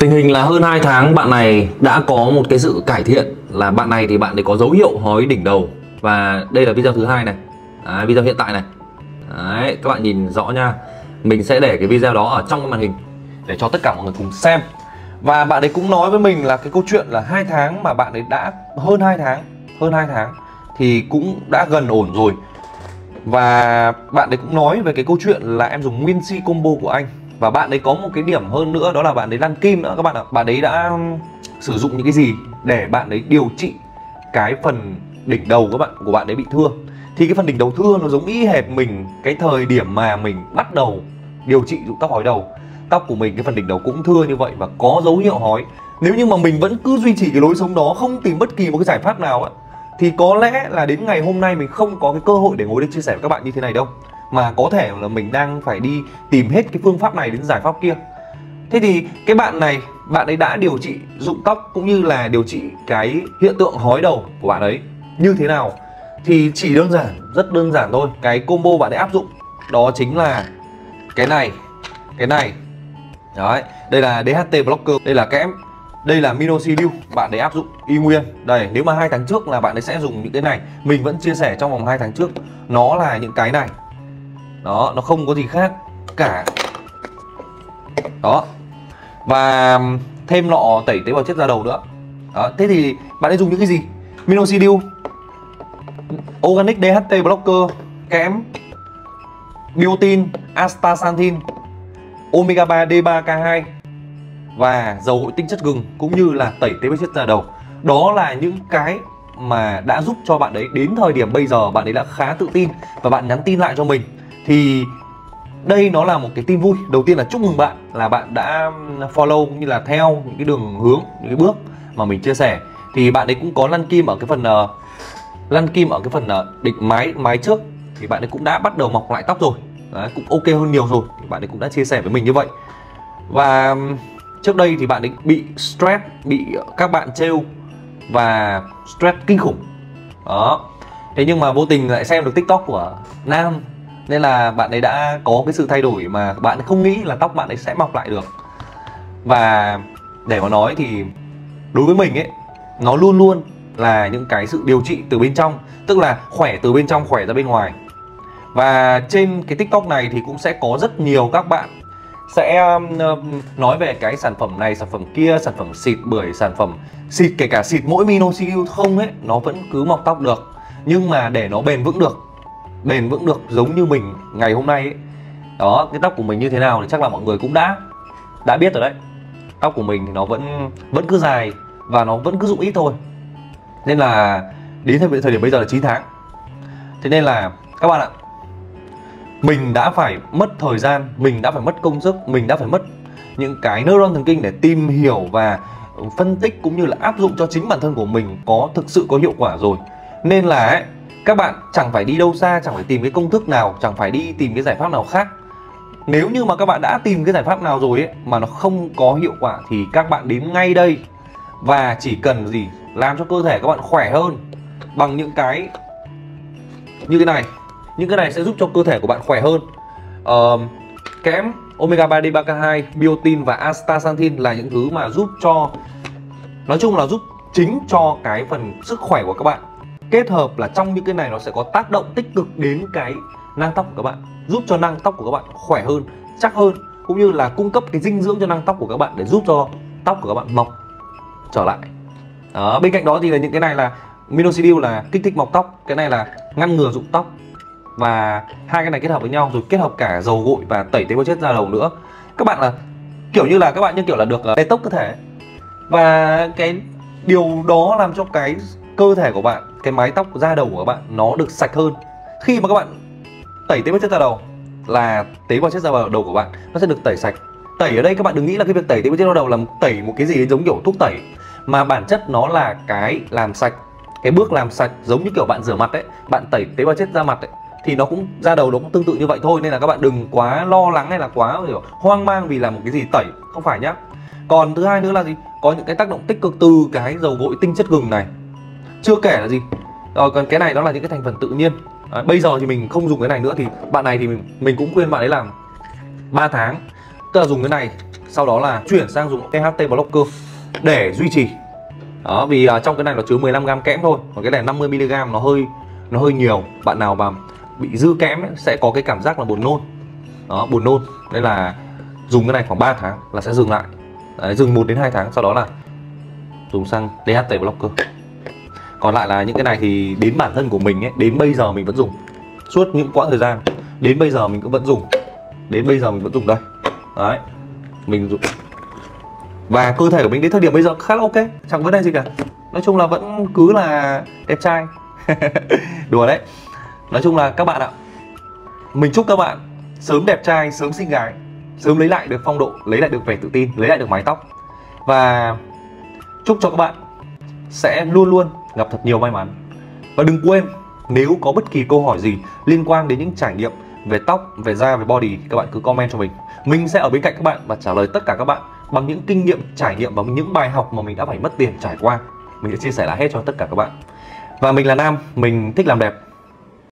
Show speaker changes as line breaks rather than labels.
Tình hình là hơn 2 tháng bạn này đã có một cái sự cải thiện, là bạn này thì bạn ấy có dấu hiệu hói đỉnh đầu. Và đây là video thứ hai này. Đấy, video hiện tại này. Đấy, các bạn nhìn rõ nha. Mình sẽ để cái video đó ở trong cái màn hình để cho tất cả mọi người cùng xem. Và bạn ấy cũng nói với mình là cái câu chuyện là 2 tháng mà bạn ấy đã hơn 2 tháng thì cũng đã gần ổn rồi. Và bạn ấy cũng nói về cái câu chuyện là em dùng nguyên si combo của anh. Và bạn ấy có một cái điểm hơn nữa, đó là bạn ấy lăn kim nữa các bạn ạ. Bạn ấy đã sử dụng những cái gì để bạn ấy điều trị cái phần đỉnh đầu của bạn ấy bị thưa. Thì cái phần đỉnh đầu thưa nó giống y hệt mình cái thời điểm mà mình bắt đầu điều trị dụng tóc hói đầu. Tóc của mình cái phần đỉnh đầu cũng thưa như vậy và có dấu hiệu hói. Nếu như mà mình vẫn cứ duy trì cái lối sống đó, không tìm bất kỳ một cái giải pháp nào ấy, thì có lẽ là đến ngày hôm nay mình không có cái cơ hội để ngồi đây chia sẻ với các bạn như thế này đâu. Mà có thể là mình đang phải đi tìm hết cái phương pháp này đến giải pháp kia. Thế thì cái bạn này, bạn ấy đã điều trị rụng tóc cũng như là điều trị cái hiện tượng hói đầu của bạn ấy như thế nào? Thì chỉ đơn giản, rất đơn giản thôi. Cái combo bạn ấy áp dụng đó chính là cái này. Đấy, đây là DHT blocker, đây là kẽm, đây là minoxidil, bạn ấy áp dụng y nguyên. Đây, nếu mà 2 tháng trước là bạn ấy sẽ dùng những cái này. Mình vẫn chia sẻ trong vòng 2 tháng trước nó là những cái này. Đó, nó không có gì khác cả. Đó. Và thêm lọ tẩy tế bào chết da đầu nữa. Đó, thế thì bạn ấy dùng những cái gì? Minoxidil, Organic DHT blocker, kẽm, biotin, astaxanthin, omega 3 D3K2 và dầu hội tinh chất gừng, cũng như là tẩy tế bào chết da đầu. Đó là những cái mà đã giúp cho bạn ấy đến thời điểm bây giờ bạn ấy đã khá tự tin và bạn nhắn tin lại cho mình. Thì đây nó là một cái tin vui. Đầu tiên là chúc mừng bạn là bạn đã follow cũng như là theo những cái đường hướng, những cái bước mà mình chia sẻ. Thì bạn ấy cũng có lăn kim ở cái phần đỉnh mái trước, thì bạn ấy cũng đã bắt đầu mọc lại tóc rồi. Đấy, cũng ok hơn nhiều rồi. Thì bạn ấy cũng đã chia sẻ với mình như vậy. Và trước đây thì bạn ấy bị stress, bị các bạn trêu và stress kinh khủng. Đó. Thế nhưng mà vô tình lại xem được TikTok của Nam, nên là bạn ấy đã có cái sự thay đổi mà bạn ấy không nghĩ là tóc bạn ấy sẽ mọc lại được. Và để mà nói thì đối với mình ấy, nó luôn luôn là những cái sự điều trị từ bên trong, tức là khỏe từ bên trong, khỏe ra bên ngoài. Và trên cái TikTok này thì cũng sẽ có rất nhiều các bạn sẽ nói về cái sản phẩm này, sản phẩm kia, sản phẩm xịt bưởi, sản phẩm xịt, kể cả xịt mỗi minoxidil không ấy, nó vẫn cứ mọc tóc được. Nhưng mà để nó bền vững được giống như mình ngày hôm nay ấy. Đó, cái tóc của mình như thế nào thì chắc là mọi người cũng đã biết rồi đấy. Tóc của mình thì nó vẫn cứ dài và nó vẫn cứ rụng ít thôi. Nên là đến thời điểm bây giờ là 9 tháng. Thế nên là các bạn ạ, mình đã phải mất thời gian, mình đã phải mất công sức, mình đã phải mất những cái neuron thần kinh để tìm hiểu và phân tích cũng như là áp dụng cho chính bản thân của mình có thực sự có hiệu quả rồi. Nên là ấy, các bạn chẳng phải đi đâu xa, chẳng phải tìm cái công thức nào, chẳng phải đi tìm cái giải pháp nào khác. Nếu như mà các bạn đã tìm cái giải pháp nào rồi ấy mà nó không có hiệu quả thì các bạn đến ngay đây. Và chỉ cần gì làm cho cơ thể các bạn khỏe hơn bằng những cái như thế này. Những cái này sẽ giúp cho cơ thể của bạn khỏe hơn. Kẽm, omega 3 D3K2, biotin và astaxanthin là những thứ mà giúp cho, nói chung là giúp chính cho cái phần sức khỏe của các bạn. Kết hợp là trong những cái này nó sẽ có tác động tích cực đến cái nang tóc của các bạn, giúp cho nang tóc của các bạn khỏe hơn, chắc hơn, cũng như là cung cấp cái dinh dưỡng cho nang tóc của các bạn để giúp cho tóc của các bạn mọc trở lại. Đó, bên cạnh đó thì là những cái này là minoxidil là kích thích mọc tóc, cái này là ngăn ngừa rụng tóc. Và hai cái này kết hợp với nhau, rồi kết hợp cả dầu gội và tẩy tế bào chết da đầu nữa. Các bạn là kiểu như là các bạn như kiểu là được detox cơ thể. Và cái điều đó làm cho cái cơ thể của bạn, cái mái tóc da đầu của các bạn nó được sạch hơn. Khi mà các bạn tẩy tế bào chết da đầu là tế bào chết da đầu của bạn nó sẽ được tẩy sạch. Tẩy ở đây các bạn đừng nghĩ là cái việc tẩy tế bào chết da đầu là tẩy một cái gì giống kiểu thuốc tẩy, mà bản chất nó là cái làm sạch. Cái bước làm sạch giống như kiểu bạn rửa mặt ấy, bạn tẩy tế bào chết da mặt ấy, thì nó cũng da đầu nó cũng tương tự như vậy thôi. Nên là các bạn đừng quá lo lắng hay là quá hoang mang vì là một cái gì tẩy, không phải nhá. Còn thứ hai nữa là gì? Có những cái tác động tích cực từ cái dầu gội tinh chất gừng này. Chưa kể là gì? Rồi còn cái này nó là những cái thành phần tự nhiên. Đấy, bây giờ thì mình không dùng cái này nữa, thì bạn này thì mình cũng khuyên bạn ấy làm 3 tháng. Tức là dùng cái này sau đó là chuyển sang dùng THT Blocker để duy trì. Đó, vì trong cái này nó chứa 15g kẽm thôi, còn cái này 50mg nó hơi nhiều. Bạn nào mà bị dư kẽm ấy, sẽ có cái cảm giác là buồn nôn. Đó, buồn nôn. Nên là dùng cái này khoảng 3 tháng là sẽ dừng lại. Đấy, dừng 1 đến 2 tháng, sau đó là dùng sang DHT Blocker. Còn lại là những cái này thì đến bản thân của mình ấy, đến bây giờ mình vẫn dùng. Suốt những quãng thời gian đến bây giờ mình cũng vẫn dùng. Đến bây giờ mình vẫn dùng đây. Đấy, mình dùng. Và cơ thể của mình đến thời điểm bây giờ khá là ok, chẳng vấn đề gì cả. Nói chung là vẫn cứ là đẹp trai. Đùa đấy. Nói chung là các bạn ạ, mình chúc các bạn sớm đẹp trai, sớm xinh gái, sớm lấy lại được phong độ, lấy lại được vẻ tự tin, lấy lại được mái tóc. Và chúc cho các bạn sẽ luôn luôn gặp thật nhiều may mắn. Và đừng quên, nếu có bất kỳ câu hỏi gì liên quan đến những trải nghiệm về tóc, về da, về body, các bạn cứ comment cho mình. Mình sẽ ở bên cạnh các bạn và trả lời tất cả các bạn bằng những kinh nghiệm, trải nghiệm và những bài học mà mình đã phải mất tiền trải qua. Mình sẽ chia sẻ lại hết cho tất cả các bạn. Và mình là Nam, mình thích làm đẹp.